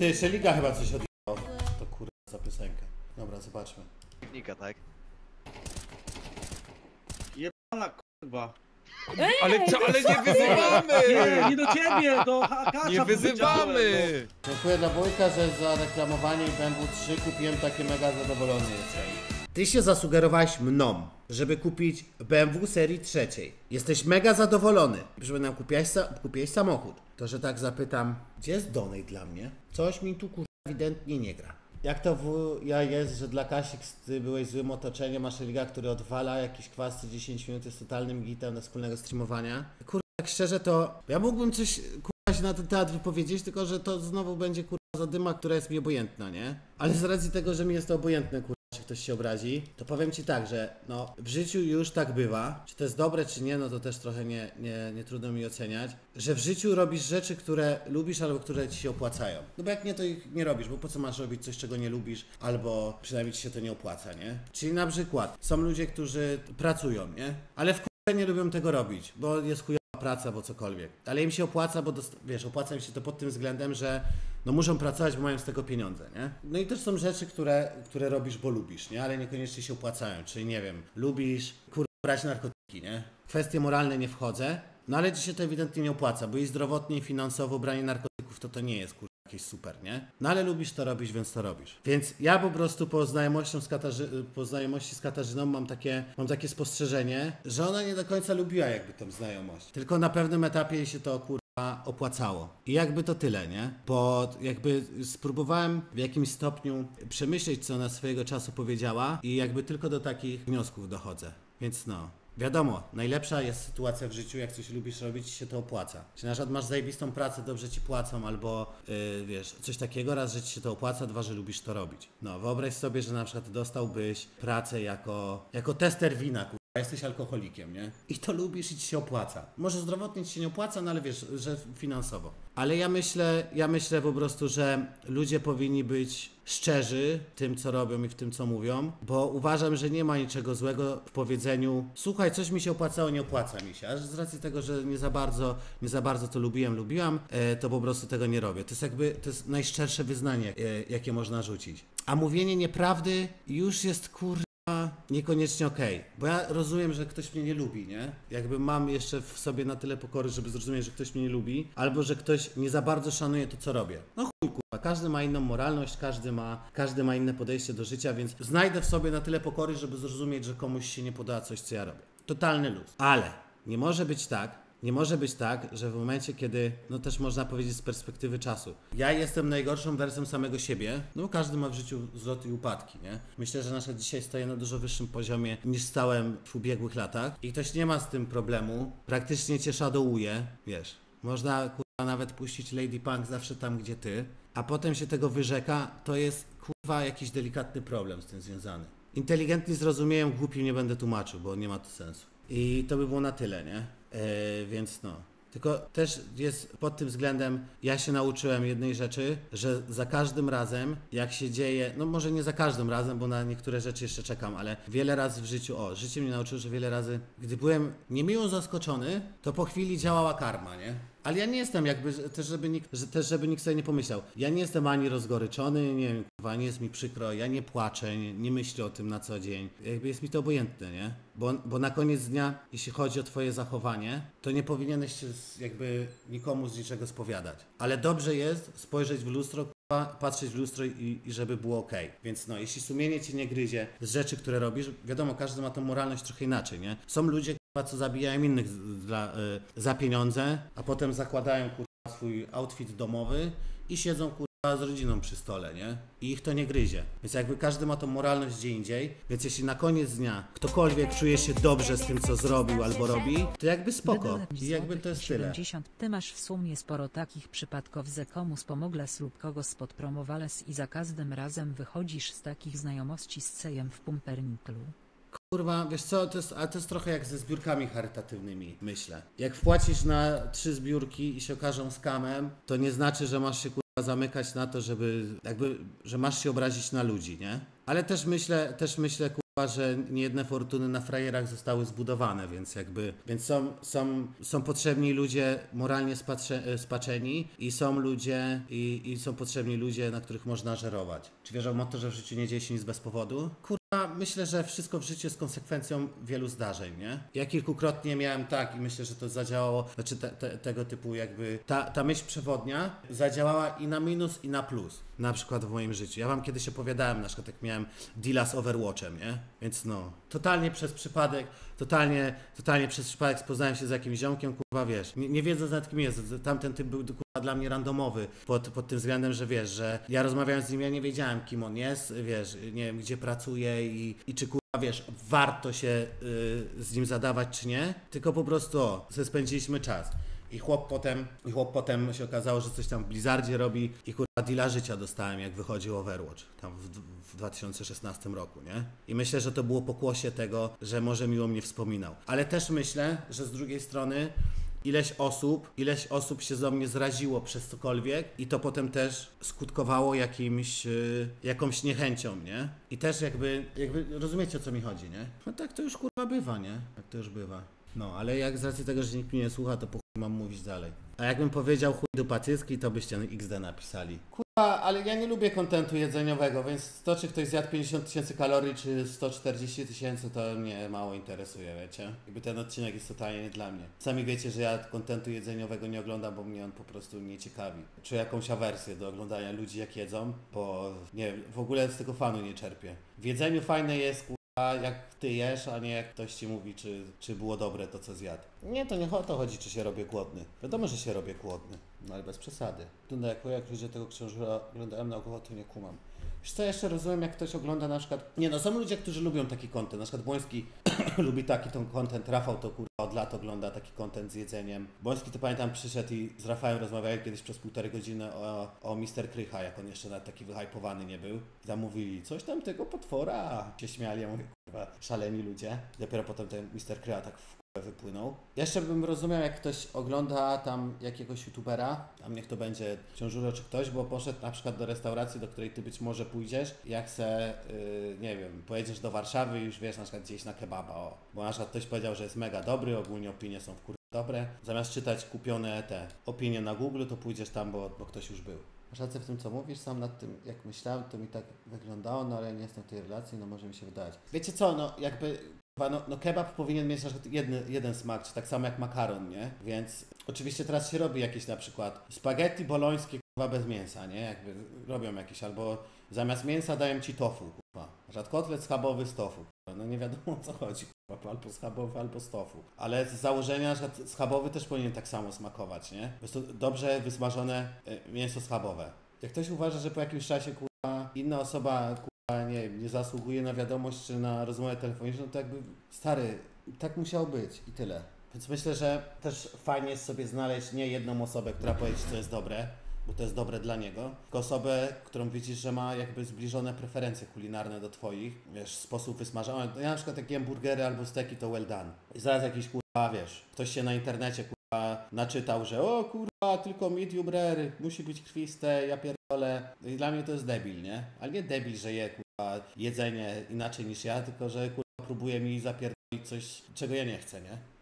Ty, Szeliga chyba coś odjechał. To kurwa za piosenkę. Dobra, zobaczmy. Nika, tak? Jebana kurwa. Ale nie wyzywamy! Nie do ciebie, do Hakacza. Nie wyzywamy! Dziękuję dla Wojka, że za reklamowanie BMW 3 kupiłem takie mega zadowolony jestem. Ty się zasugerowałeś mną, żeby kupić BMW serii trzeciej. Jesteś mega zadowolony, żeby nam kupiłeś samochód. To, że tak zapytam, gdzie jest donate dla mnie? Coś mi tu kurwa ewidentnie nie gra. Jak to jest, że dla Kasik ty byłeś złym otoczeniem, masz Liga, który odwala jakiś kwas co 10 minut jest totalnym gitem na wspólnego streamowania? Kurwa, tak szczerze to ja mógłbym coś kurwa się na ten teatr wypowiedzieć, tylko że to znowu będzie kurwa zadyma, która jest mi obojętna, nie? Ale z racji tego, że mi jest to obojętne, kurwa, czy ktoś się obrazi, to powiem ci tak, że no w życiu już tak bywa, czy to jest dobre czy nie, no to też trochę nie trudno mi oceniać, że w życiu robisz rzeczy, które lubisz albo które ci się opłacają. No bo jak nie, to ich nie robisz, bo po co masz robić coś, czego nie lubisz, albo przynajmniej ci się to nie opłaca, nie? Czyli na przykład są ludzie, którzy pracują, nie? Ale w kurwa nie lubią tego robić, bo jest chujowa praca, bo cokolwiek. Ale im się opłaca, bo wiesz, opłaca im się to pod tym względem, że no muszą pracować, bo mają z tego pieniądze, nie? No i też są rzeczy, które robisz, bo lubisz, nie? Ale niekoniecznie się opłacają, czyli nie wiem, lubisz kurwa brać narkotyki, nie? W kwestie moralne nie wchodzę, no ale ci się to ewidentnie nie opłaca, bo i zdrowotnie, i finansowo branie narkotyków to nie jest kurwa jakieś super, nie? No ale lubisz to robić, więc to robisz. Więc ja po prostu po znajomości z Katarzyną mam takie spostrzeżenie, że ona nie do końca lubiła jakby tą znajomość. Tylko na pewnym etapie jej się to kurwa opłacało. I jakby to tyle, nie? Bo jakby spróbowałem w jakimś stopniu przemyśleć, co ona swojego czasu powiedziała i jakby tylko do takich wniosków dochodzę. Więc no. Wiadomo, najlepsza jest sytuacja w życiu, jak coś lubisz robić, ci się to opłaca. Czy na przykład masz zajebistą pracę, dobrze ci płacą, albo wiesz, coś takiego, raz, że ci się to opłaca, dwa, że lubisz to robić. No, wyobraź sobie, że na przykład dostałbyś pracę jako tester wina, kurwa, jesteś alkoholikiem, nie? I to lubisz i ci się opłaca. Może zdrowotnie ci się nie opłaca, no ale wiesz, że finansowo. Ale ja myślę po prostu, że ludzie powinni być szczerzy w tym, co robią i w tym, co mówią, bo uważam, że nie ma niczego złego w powiedzeniu słuchaj, coś mi się opłacało, nie opłaca mi się, a z racji tego, że nie za bardzo to lubiłam, to po prostu tego nie robię. To jest najszczersze wyznanie, jakie można rzucić. A mówienie nieprawdy już jest niekoniecznie okej. Bo ja rozumiem, że ktoś mnie nie lubi, nie? Jakby mam jeszcze w sobie na tyle pokory, żeby zrozumieć, że ktoś mnie nie lubi, albo że ktoś nie za bardzo szanuje to, co robię. No chuj, kurwa, każdy ma inną moralność, każdy ma inne podejście do życia, więc znajdę w sobie na tyle pokory, żeby zrozumieć, że komuś się nie podoba coś, co ja robię. Totalny luz. Ale nie może być tak, że w momencie, kiedy, no też można powiedzieć z perspektywy czasu, ja jestem najgorszą wersją samego siebie, no każdy ma w życiu wzloty i upadki, nie? Myślę, że nasza dzisiaj stoję na dużo wyższym poziomie niż stałem w ubiegłych latach i ktoś nie ma z tym problemu, praktycznie cię shadowuje, wiesz, można kurwa nawet puścić Lady Punk zawsze tam, gdzie ty, a potem się tego wyrzeka, to jest kurwa jakiś delikatny problem z tym związany. Inteligentni zrozumieją, głupi nie będę tłumaczył, bo nie ma to sensu. I to by było na tyle, nie? Więc no. Tylko też jest pod tym względem, ja się nauczyłem jednej rzeczy, że za każdym razem, jak się dzieje, no może nie za każdym razem, bo na niektóre rzeczy jeszcze czekam, ale wiele razy w życiu, życie mnie nauczyło, że wiele razy, gdy byłem niemiło zaskoczony, to po chwili działała karma, nie? Ale ja nie jestem jakby, też żeby nikt sobie nie pomyślał, ja nie jestem ani rozgoryczony, nie wiem, kurwa, nie jest mi przykro, ja nie płaczę, nie myślę o tym na co dzień, jakby jest mi to obojętne, nie? Bo na koniec dnia, jeśli chodzi o twoje zachowanie, to nie powinieneś się jakby nikomu z niczego spowiadać. Ale dobrze jest spojrzeć w lustro, patrzeć w lustro i żeby było okej. Więc no, jeśli sumienie cię nie gryzie z rzeczy, które robisz, wiadomo, każdy ma tą moralność trochę inaczej, nie? Są ludzie, co zabijają innych za pieniądze, a potem zakładają kurwa swój outfit domowy i siedzą kurwa z rodziną przy stole, nie? I ich to nie gryzie. Więc jakby każdy ma tą moralność gdzie indziej, więc jeśli na koniec dnia ktokolwiek czuje się dobrze z tym, co zrobił albo robi, to jakby spoko. I jakby to jest tyle. Ty masz w sumie sporo takich przypadków, że komuś pomogłeś lub kogo spodpromowałeś i za każdym razem wychodzisz z takich znajomości z cejem w pumperniklu. Kurwa, wiesz co, to jest trochę jak ze zbiórkami charytatywnymi, myślę. Jak wpłacisz na 3 zbiórki i się okażą skamem, to nie znaczy, że masz się kurwa zamykać na to, że masz się obrazić na ludzi, nie? Ale też myślę, kurwa, że niejedne fortuny na frajerach zostały zbudowane, więc jakby, są potrzebni ludzie moralnie spaczeni i są ludzie, i są potrzebni ludzie, na których można żerować. Czy wierzą w to, że w życiu nie dzieje się nic bez powodu? Kurwa, myślę, że wszystko w życiu jest konsekwencją wielu zdarzeń, nie? Ja kilkukrotnie miałem tak i myślę, że to zadziałało, znaczy tego typu jakby, ta myśl przewodnia zadziałała i na minus, i na plus. Na przykład w moim życiu. Ja wam kiedyś opowiadałem, na przykład jak miałem deala z Overwatchem, nie? Więc no, totalnie przez przypadek poznałem się z jakimś ziomkiem, kurwa, wiesz, nie wiedząc nad kim jest. Tamten typ był, kurwa, dla mnie randomowy pod tym względem, że wiesz, że ja rozmawiając z nim, ja nie wiedziałem, kim on jest, wiesz, nie wiem, gdzie pracuje i czy, kurwa, wiesz, warto się z nim zadawać, czy nie, tylko po prostu, sobie spędziliśmy czas. I chłop potem się okazało, że coś tam w Blizzardzie robi i kurwa deala życia dostałem, jak wychodził Overwatch tam w 2016 roku, nie? I myślę, że to było pokłosie tego, że może miło mnie wspominał. Ale też myślę, że z drugiej strony ileś osób się do mnie zraziło przez cokolwiek i to potem też skutkowało jakąś niechęcią, nie? I też jakby rozumiecie, o co mi chodzi, nie? No tak to już kurwa bywa, nie? Tak to już bywa. No, ale jak z racji tego, że nikt mnie nie słucha, to po chuj mam mówić dalej. A jakbym powiedział chuj dupa cycki, to byście XD napisali. Kurwa, ale ja nie lubię kontentu jedzeniowego, więc to, czy ktoś zjadł 50 000 kalorii, czy 140 000, to mnie mało interesuje, wiecie? Jakby ten odcinek jest totalnie nie dla mnie. Sami wiecie, że ja kontentu jedzeniowego nie oglądam, bo mnie on po prostu nie ciekawi. Czy jakąś awersję do oglądania ludzi, jak jedzą, bo nie wiem, w ogóle z tego fanu nie czerpię. W jedzeniu fajne jest, a jak ty jesz, a nie jak ktoś ci mówi, czy było dobre to, co zjadł. Nie, to nie o to chodzi, czy się robię głodny. Wiadomo, że się robię głodny, no ale bez przesady. Jak ludzie tego książka oglądają naokoło, to nie kumam. Wiesz co, jeszcze rozumiem, jak ktoś ogląda na przykład... Nie no, są ludzie, którzy lubią taki content. Na przykład Błoński lubi taki content. Rafał to kurwa od lat ogląda taki content z jedzeniem. Błoński to pamiętam przyszedł i z Rafałem rozmawiali kiedyś przez 1,5 godziny o Mr. Krycha, jak on jeszcze nawet taki wyhypowany nie był. Zamówili coś tam tego potwora. Się śmiali, ja mówię, kurwa, szaleni ludzie. Dopiero potem ten Mr. Krycha tak wypłynął. Jeszcze bym rozumiał, jak ktoś ogląda tam jakiegoś youtubera, tam niech to będzie Książulo czy ktoś, bo poszedł na przykład do restauracji, do której ty być może pójdziesz, jak se, nie wiem, pojedziesz do Warszawy i już wiesz, na przykład gdzieś na kebaba, bo na przykład ktoś powiedział, że jest mega dobry, ogólnie opinie są dobre, zamiast czytać kupione te opinie na Google, to pójdziesz tam, bo ktoś już był. Masz rację w tym, co mówisz, sam nad tym, jak myślałem, to mi tak wyglądało, no ale nie jestem w tej relacji, no może mi się wydawać. Wiecie co, no jakby... No kebab powinien mieć na przykład jeden smak, czy tak samo jak makaron, nie? Więc oczywiście teraz się robi jakieś na przykład spaghetti bolońskie, kurwa, bez mięsa, nie? Jakby robią jakieś, albo zamiast mięsa dają ci tofu, kurwa. Kotlet schabowy z tofu, kurwa. No nie wiadomo, o co chodzi, kurwa, albo schabowy, albo z tofu. Ale z założenia, że schabowy też powinien tak samo smakować, nie? Po prostu dobrze wysmażone mięso schabowe. Jak ktoś uważa, że po jakimś czasie, kurwa, inna osoba, nie zasługuje na wiadomość czy na rozmowę telefoniczną, to jakby stary, tak musiało być i tyle. Więc myślę, że też fajnie jest sobie znaleźć nie jedną osobę, która powie ci, co jest dobre, bo to jest dobre dla niego, tylko osobę, którą widzisz, że ma jakby zbliżone preferencje kulinarne do twoich, wiesz, sposób wysmażania. Ja na przykład jak jem burgery albo steki, to well done. I zaraz jakiś kurwa, wiesz, ktoś się na internecie kurwa naczytał, że o kurwa, tylko medium rare, musi być krwiste, ja pierdolę. I dla mnie to jest debil, nie? Ale nie debil, że je kurwa jedzenie inaczej niż ja, tylko że kurwa próbuje mi zapierdolić coś, czego ja nie chcę, nie?